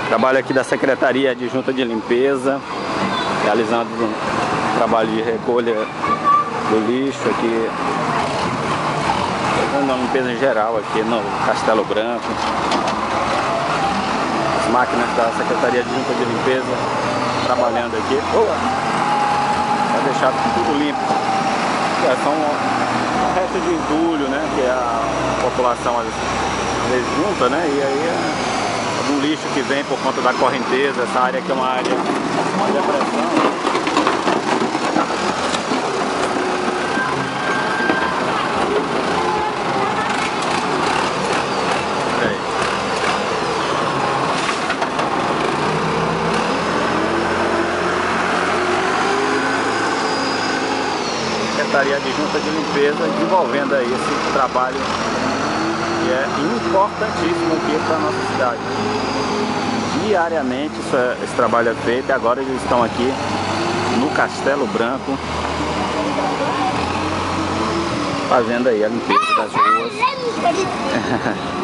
Trabalho aqui da Secretaria Adjunta de Limpeza, realizando um trabalho de recolha do lixo aqui, fazendo uma limpeza em geral aqui no Castelo Branco. As máquinas da Secretaria Adjunta de Limpeza trabalhando aqui. Para deixar tudo limpo. São um resto de entulho, né? Que a população às vezes junta, né? E aí algum lixo que vem por conta da correnteza. Essa área aqui é uma área de depressão. Secretaria Adjunta de Limpeza desenvolvendo aí esse trabalho que é importantíssimo aqui para a nossa cidade. Diariamente esse trabalho é feito e agora eles estão aqui no Castelo Branco fazendo aí a limpeza das ruas.